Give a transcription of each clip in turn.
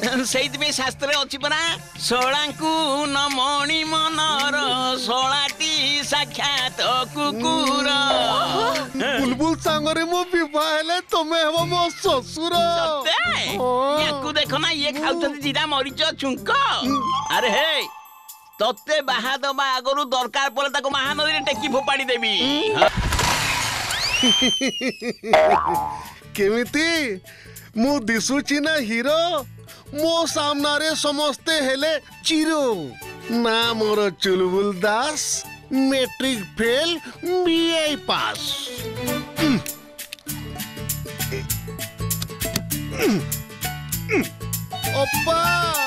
से शास्त्र अच्छी परा शोलांकु नमणि मनर शोलाटी साक्षात कुकुर। बुलबुल सांगरे मो विवाह हेले तमे हबो मो ससुर। याकु देखो ना ये खाउछन जीरा मरीच छुंक। अरे हे तत्ते बाहा दबा आगरु दरकार पड़े ताको महानदी रे टेकी फोपाड़ी देबी। केमिति मु दिसुची ना हीरो मो सामना रे समस्ते हेले चिरो ना मोर Chulbul Das matric fail BA pass. अप्पा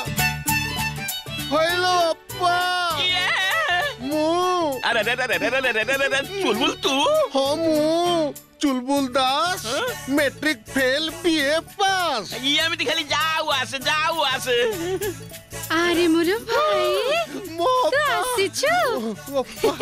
हेलो अप्पा मु अरे चुलबुल तू हाँ मु Chulbul Das matric fail BA pass. ये एमती खाली जाऊ आसे। अरे मोर भाई तू आसीछु।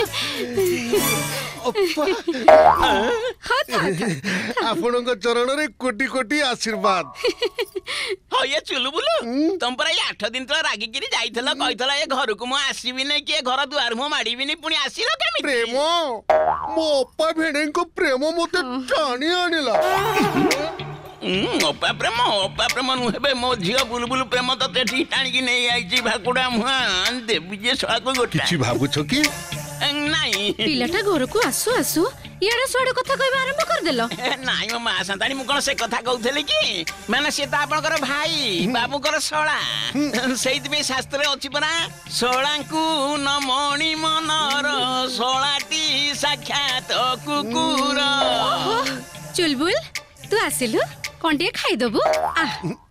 आपनक चरण रे कोटी कोटी आशीर्वाद। हाँ ये चुलबुल तुम पर 8 दिन तो रागिकी जाइथला कहिथला ए घर को मु आसीबी नै कि घर दुआर मु माडीबी नै पुनी आसीलो केमिति। प्रेम मो अप्पा भेणे को प्रेम मते टाणी आनिला। अप्पा प्रेम नुहेबे मो झियो बुलबुल प्रेम तते ठीक टाणी कि नै आइची भाकुडा मुहान देबी जे सळा को गोटा किछि भाबुछ कि नाही पिलाटा घर को आसु आसु याडा स्वाडा कथा कहबा आरंभ कर देलो। नाही मो मां संतानी मु कोन से कथा कहउथले कि माने से ता आपनकर भाई बाबूकर सळा सेहित में शास्त्र अछि परा सळांकु नमणि मनर सळाटी साक्षात कुकुर। चुलबुल तू आसिलु कोंटे खाई दबु आ।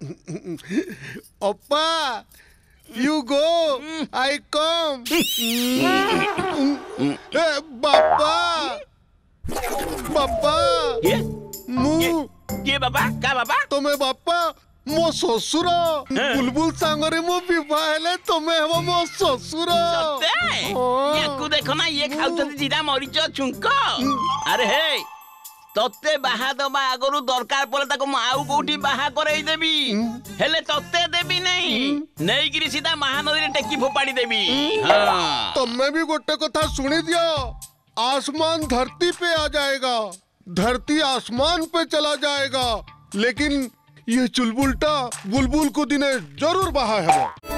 अप्पा यू गो आई कम। बापा ये बाबा का बाबा तमे बापा मो ससुर बुलबुल सांगरे मो विवाह हेले तमे हबो मो ससुर। याकु देखो ना ये खाउछन जीरा मरीच छुंक। अरे हे तत्ते बाहा दबा आगरु दरकार पड़े ताको आउ कोठी बाहा करई देबी हेले तत्ते देबी नहीं नहीं गिरी सीधा महानदी रे टेकी फोपाड़ी देबी। हां तमे भी गोटे कथा सुनी दियो आसमान धरती पे आ जाएगा धरती आसमान पे चला जाएगा लेकिन ये चुलबुलटा बुलबुल को दिने जरूर बाहा है।